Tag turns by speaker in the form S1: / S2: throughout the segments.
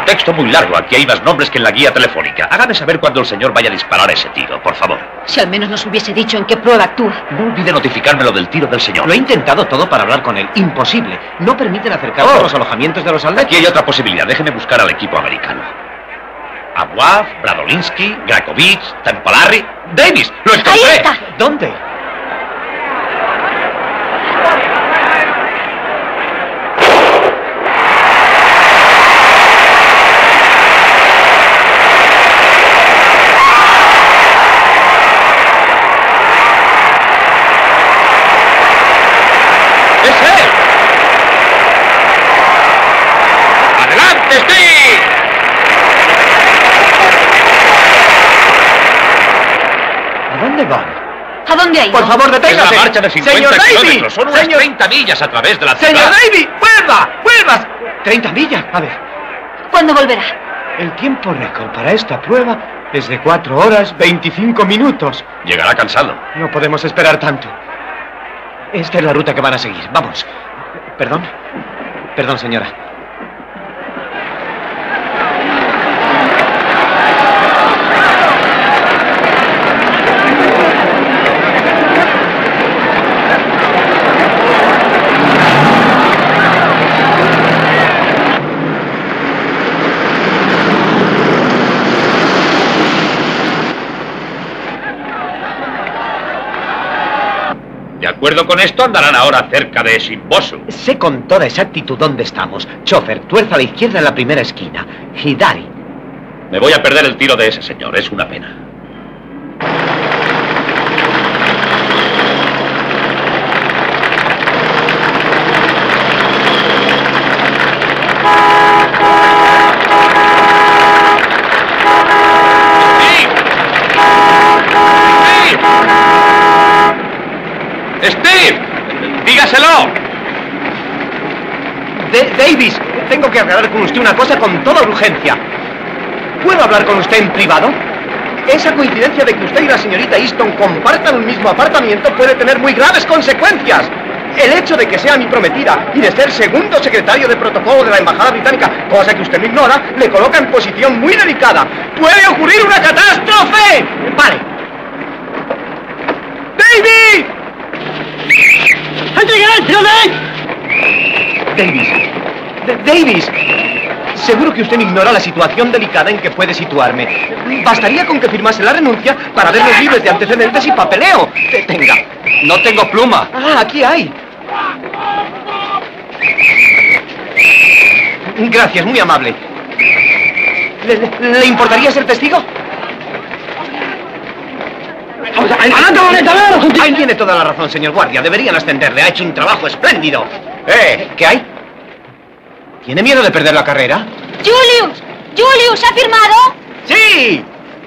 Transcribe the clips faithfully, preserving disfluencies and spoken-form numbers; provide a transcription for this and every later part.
S1: texto muy largo. Aquí hay más nombres que en la guía telefónica. Hágame saber cuándo el señor vaya a disparar ese tiro, por favor.
S2: Si al menos nos hubiese dicho en qué prueba actúa.
S1: No olvide notificarme lo del tiro del señor.
S3: Lo he intentado todo para hablar con él. Imposible. No permiten acercarse
S1: Oh.
S3: a los alojamientos de los aldeanos.
S1: Aquí hay otra posibilidad. Déjeme buscar al equipo americano. Aguaf, Bradolinsky, Grakovic, Tempolari... ¡Davis! ¡Lo encontré!
S2: ¡Ahí está!
S3: ¿Dónde?
S2: ¿A dónde ha ido?
S3: Por favor, deténgase.
S1: Es la marcha de cincuenta
S3: ¡Señor Davis!
S1: kilómetros. Son unas
S3: Señor...
S1: treinta millas a través de la ciudad.
S3: ¡Señor Davis! ¡Vuelva! ¡Vuelvas! treinta millas. A ver.
S2: ¿Cuándo volverá?
S3: El tiempo récord para esta prueba es de cuatro horas veinticinco minutos.
S1: Llegará cansado.
S3: No podemos esperar tanto. Esta es la ruta que van a seguir. Vamos. Perdón. Perdón, señora.
S1: De acuerdo con esto, andarán ahora cerca de Simbosu.
S3: Sé con toda exactitud dónde estamos. Chofer, tuerza a la izquierda en la primera esquina. Hidari.
S1: Me voy a perder el tiro de ese señor. Es una pena. ¡Steve! ¡Dígaselo!
S3: De Davis, tengo que aclarar con usted una cosa con toda urgencia. ¿Puedo hablar con usted en privado? Esa coincidencia de que usted y la señorita Easton compartan un mismo apartamento puede tener muy graves consecuencias. El hecho de que sea mi prometida y de ser segundo secretario de protocolo de la Embajada Británica, cosa que usted no ignora, le coloca en posición muy delicada. ¡Puede ocurrir una catástrofe! Vale. ¡Davis! Davis. D Davis. Seguro que usted ignora la situación delicada en que puede situarme. Bastaría con que firmase la renuncia para vernos libres de antecedentes y papeleo. Tenga.
S1: No tengo pluma.
S3: Ah, aquí hay. Gracias, muy amable. ¿Le, le, ¿le importaría ser testigo? Ahí tiene toda la razón, señor guardia. Deberían ascenderle. Ha hecho un trabajo espléndido. ¿Eh? ¿Qué hay? ¿Tiene miedo de perder la carrera?
S2: ¡Julius! ¡Julius! ¿Ha firmado?
S3: ¡Sí!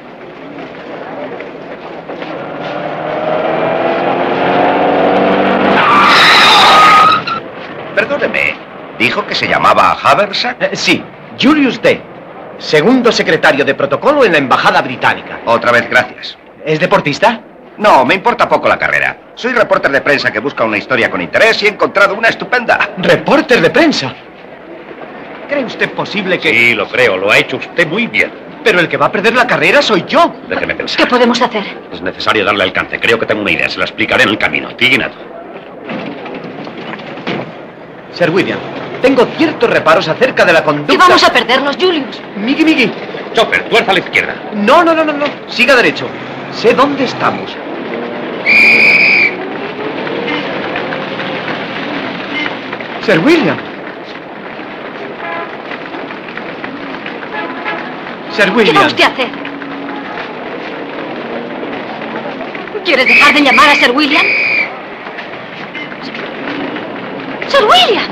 S1: Perdóneme. ¿Dijo que se llamaba Haversack?
S3: Eh, sí, Julius D. Segundo secretario de protocolo en la Embajada Británica.
S1: Otra vez, gracias.
S3: ¿Es deportista?
S1: No, me importa poco la carrera. Soy reporter de prensa que busca una historia con interés y he encontrado una estupenda.
S3: ¿Reporter de prensa? ¿Cree usted posible que...?
S1: Sí, lo creo. Lo ha hecho usted muy bien.
S3: Pero el que va a perder la carrera soy yo.
S1: Déjeme pensar.
S2: ¿Qué podemos hacer?
S1: Es necesario darle alcance. Creo que tengo una idea. Se la explicaré en el camino. Tiguinato.
S3: Sir William, tengo ciertos reparos acerca de la conducta...
S2: ¿Y vamos a perderlos, Julius?
S3: Miggy, Miggy.
S1: Chopper, tuerza a la izquierda.
S3: No, no, no, no, no. Siga derecho. Sé dónde estamos. Sir William. Sir William.
S2: ¿Qué va usted a hacer? ¿Quieres dejar de llamar a Sir William? ¡Sir William!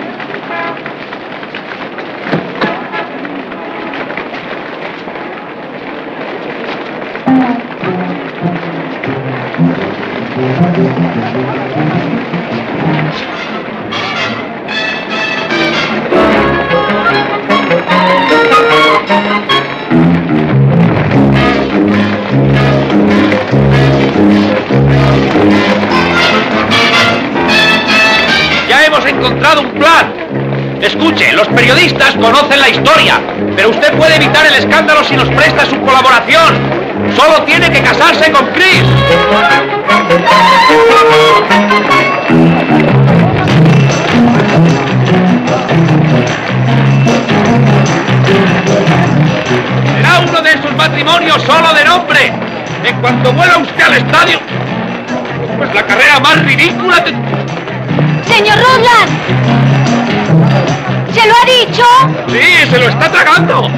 S1: ¡Ya hemos encontrado un plan! Escuche, los periodistas conocen la historia, pero usted puede evitar el escándalo si nos presta su colaboración. Solo tiene que casarse con Chris. Será uno de esos matrimonios solo de nombre. En cuanto vuela usted al estadio, pues la carrera más ridícula que...
S2: Señor Rosland, ¿se lo ha dicho?
S1: Sí, se lo está tragando.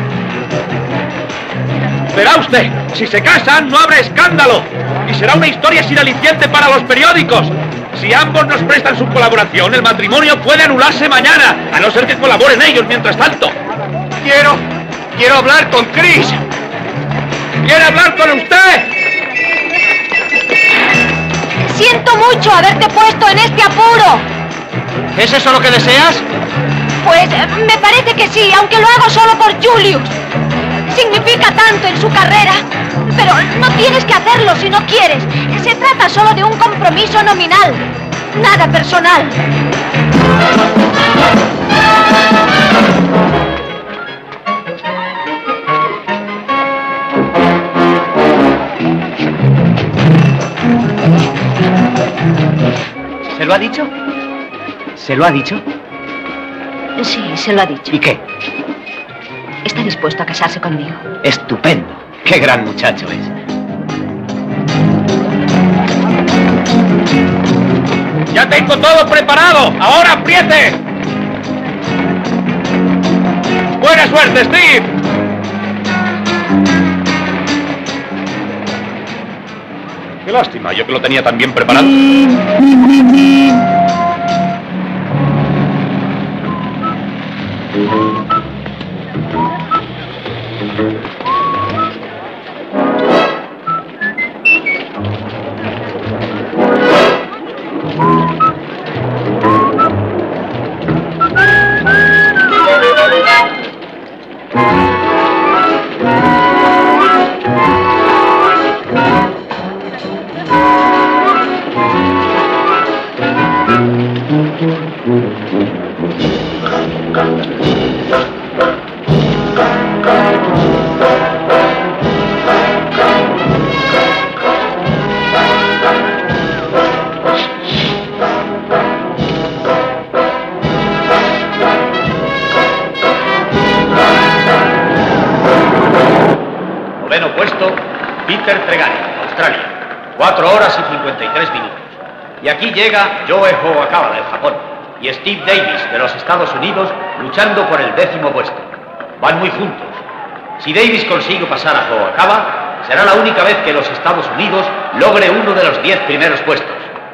S1: Verá usted, si se casan no habrá escándalo y será una historia sin aliciente para los periódicos. Si ambos nos prestan su colaboración, el matrimonio puede anularse mañana, a no ser que colaboren ellos mientras tanto.
S3: Quiero... quiero hablar con Chris.
S1: ¿Quiere hablar con usted?
S2: Siento mucho haberte puesto en este apuro.
S3: ¿Es eso lo que deseas?
S2: Pues eh, me parece que sí, aunque lo hago solo por Julius. Significa tanto en su carrera. Pero no tienes que hacerlo si no quieres. Se trata solo de un compromiso nominal. Nada personal.
S3: ¿Se lo ha dicho? ¿Se lo ha dicho?
S2: Sí, se lo ha dicho.
S3: ¿Y qué?
S2: Está dispuesto a casarse conmigo.
S3: Estupendo. Qué gran muchacho es.
S1: ¡Ya tengo todo preparado! ¡Ahora apriete! ¡Buena suerte, Steve! Qué lástima, yo que lo tenía tan bien preparado. Noveno puesto, Peter Tregari, Australia. Cuatro horas y cincuenta y tres minutos. Y aquí llega Joe Hoakawa, del Japón, y Steve Davis, de los Estados Unidos, luchando por el décimo puesto. Van muy juntos. Si Davis consigue pasar a Hoakawa, será la única vez que los Estados Unidos logre uno de los diez primeros puestos.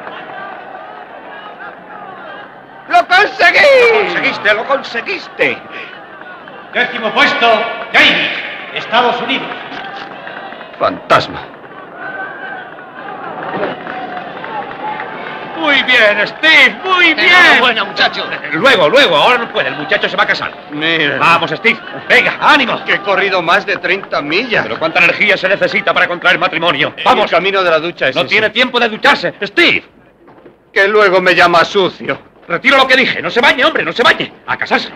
S3: ¡Lo conseguí!
S1: ¡Lo conseguiste, lo conseguiste! Décimo puesto, Davis, Estados Unidos.
S3: Fantasma.
S1: Muy bien, Steve, muy bien.
S3: Enhorabuena, muchacho.
S1: Luego, luego, ahora no puede, el muchacho se va a casar.
S3: Mira.
S1: Vamos, Steve, venga, ánimo.
S3: Que he corrido más de treinta millas.
S1: Pero cuánta energía se necesita para contraer matrimonio.
S3: Vamos.
S1: Vamos.
S3: El camino de la ducha es
S1: No
S3: ese.
S1: tiene tiempo de ducharse, Steve.
S3: Que luego me llama sucio.
S1: Retiro lo que dije, no se bañe, hombre, no se bañe. A casarse.